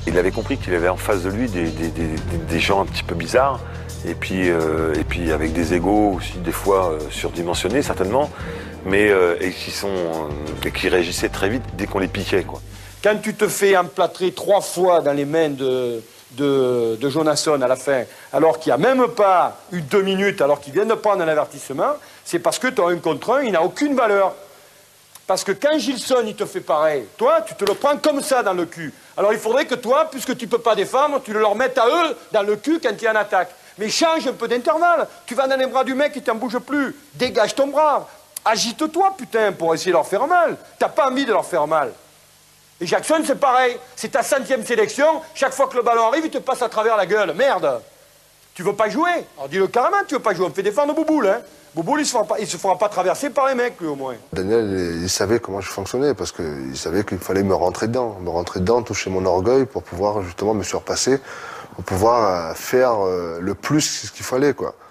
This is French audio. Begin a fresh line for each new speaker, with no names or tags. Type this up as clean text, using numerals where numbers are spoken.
Il avait compris qu'il avait en face de lui des gens un petit peu bizarres, et puis avec des égos aussi des fois surdimensionnés certainement, mais et qui réagissaient très vite dès qu'on les piquait, quoi.
Quand tu te fais emplâtrer 3 fois dans les mains de Jonasson à la fin, alors qu'il n'y a même pas eu 2 minutes, alors qu'il vient de prendre un avertissement, c'est parce que tu as 1 contre 1, il n'a aucune valeur. Parce que quand Gilson, il te fait pareil, toi, tu te le prends comme ça dans le cul. Alors il faudrait que toi, puisque tu ne peux pas défendre, tu le leur mettes à eux dans le cul quand il y a une attaque. Mais change un peu d'intervalle. Tu vas dans les bras du mec et tu n'en bouges plus. Dégage ton bras. Agite-toi, putain, pour essayer de leur faire mal. T'as pas envie de leur faire mal. Et Jackson, c'est pareil. C'est ta 100e sélection. Chaque fois que le ballon arrive, il te passe à travers la gueule. Merde. Tu veux pas jouer? Alors dis-le carrément, tu veux pas jouer. On fait défendre Bouboule, hein. Bouboule, il se fera pas traverser par les mecs, lui, au moins.
Daniel, il savait comment je fonctionnais, parce qu'il savait qu'il fallait me rentrer dedans, toucher mon orgueil pour pouvoir justement me surpasser, pour pouvoir faire le plus qu'il fallait, quoi.